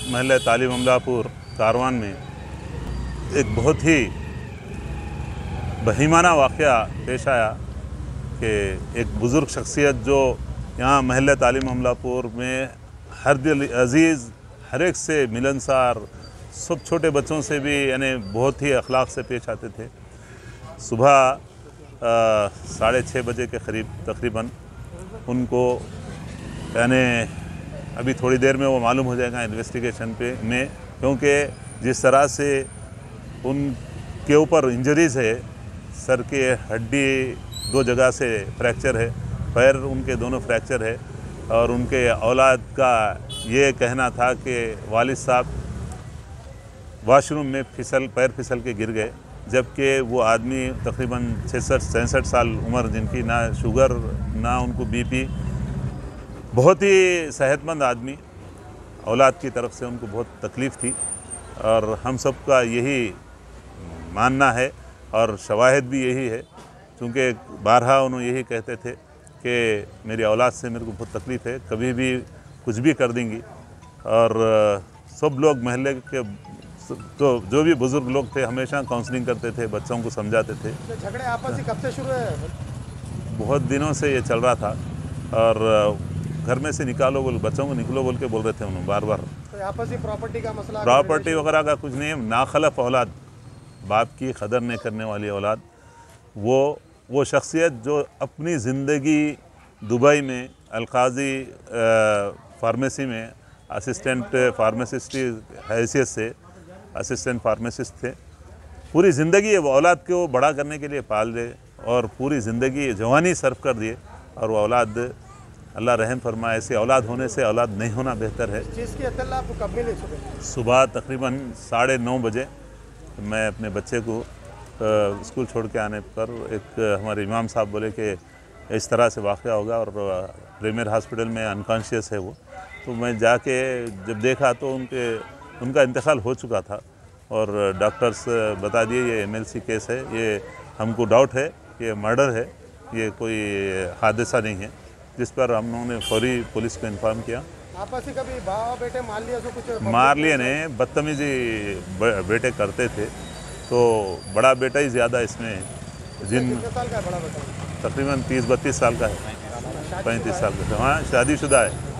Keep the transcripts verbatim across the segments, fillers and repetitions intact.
महल तालीम अमलापुर कारवान में एक बहुत ही बहीमाना वाक़या पेश आया कि एक बुज़ुर्ग शख्सियत जो यहाँ महल तालीम अमलापुर में हर दिल अज़ीज़, हर एक से मिलनसार, सब छोटे बच्चों से भी यानी बहुत ही अखलाक से पेश आते थे। सुबह साढ़े छः बजे के करीब तकरीबन उनको यानी अभी थोड़ी देर में वो मालूम हो जाएगा इन्वेस्टिगेशन पे में, क्योंकि जिस तरह से उनके ऊपर इंजरीज़ है, सर के हड्डी दो जगह से फ्रैक्चर है, पैर उनके दोनों फ्रैक्चर है, और उनके औलाद का ये कहना था कि वालिद साहब वॉशरूम में फिसल पैर फिसल के गिर गए, जबकि वो आदमी तकरीबन छियासठ सैंसठ साल उम्र, जिनकी ना शुगर ना उनको बीपी, बहुत ही सेहतमंद आदमी, औलाद की तरफ से उनको बहुत तकलीफ़ थी। और हम सब का यही मानना है और शवाहिद भी यही है, क्योंकि बारहा उन्होंने यही कहते थे कि मेरी औलाद से मेरे को बहुत तकलीफ़ है, कभी भी कुछ भी कर देंगी। और सब लोग महल्ले के तो जो भी बुज़ुर्ग लोग थे हमेशा काउंसलिंग करते थे, बच्चों को समझाते थे। झगड़े आपस में कब से शुरू है? बहुत दिनों से ये चल रहा था, और घर में से निकालो बोल, बच्चों को निकलो बोल के बोल रहे थे उन्होंने बार बार। तो आपस में प्रॉपर्टी का मसला, प्रॉपर्टी वगैरह का कुछ नहीं है। नाखलफ औलाद, बाप की कदर नहीं करने वाली औलाद, वो वो शख्सियत जो अपनी ज़िंदगी दुबई में अलकाज़ी फार्मेसी में असिस्टेंट फार्मासिस्ट की हैसियत से असिस्टेंट फार्मासिस्ट थे, पूरी ज़िंदगी वो औलाद को बड़ा करने के लिए पाल दे और पूरी ज़िंदगी जवानी सर्व कर दिए, और वो औलाद अल्लाह रहम फरमाए, ऐसे औलाद होने से औलाद नहीं होना बेहतर है। चीज़ की अतला आपको कब मिली? सुबह तकरीबन साढ़े नौ बजे मैं अपने बच्चे को स्कूल छोड़ के आने पर एक हमारे इमाम साहब बोले कि इस तरह से वाक़या होगा और प्रीमियर हॉस्पिटल में अनकॉन्शियस है वो। तो मैं जाके जब देखा तो उनके उनका इंतकाल हो चुका था, और डॉक्टर्स बता दिए ये एमएलसी केस है, ये हमको डाउट है, ये मर्डर है, ये कोई हादसा नहीं है, जिस पर हम लोगों ने फौरी पुलिस को इन्फॉर्म किया। आपस में कभी बाप बेटे मार लिया तो कुछ? मार लिए नहीं, बदतमीजी बेटे करते थे, तो बड़ा बेटा ही ज़्यादा इसमें, जिन साल का है बड़ा बेटा? तकरीबन तीस बत्तीस साल का है, पैंतीस साल का। हाँ, शादीशुदा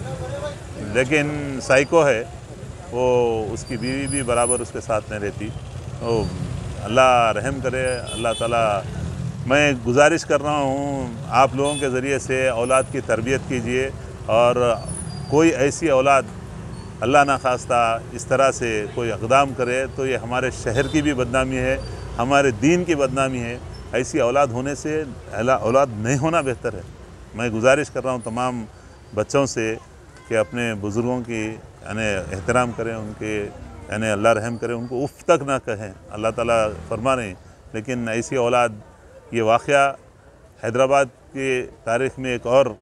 है, लेकिन साइको है वो। उसकी बीवी भी बराबर उसके साथ में रहती। तो अल्लाह रहम करे, अल्लाह ताला। मैं गुजारिश कर रहा हूँ आप लोगों के ज़रिए से, औलाद की तरबियत कीजिए, और कोई ऐसी औलाद अल्लाह ना खास्ता इस तरह से कोई इक़दाम करे तो ये हमारे शहर की भी बदनामी है, हमारे दीन की बदनामी है। ऐसी औलाद होने से औलाद नहीं होना बेहतर है। मैं गुजारिश कर रहा हूँ तमाम बच्चों से कि अपने बुज़ुर्गों की यानी एहतराम करें, उनके यानी अल्लाह रहम करें, उनको उफ़ तक ना कहें, अल्लाह ताला फरमा रहे हैं। लेकिन ऐसी औलाद, ये वाक़या हैदराबाद की तारीख़ में एक और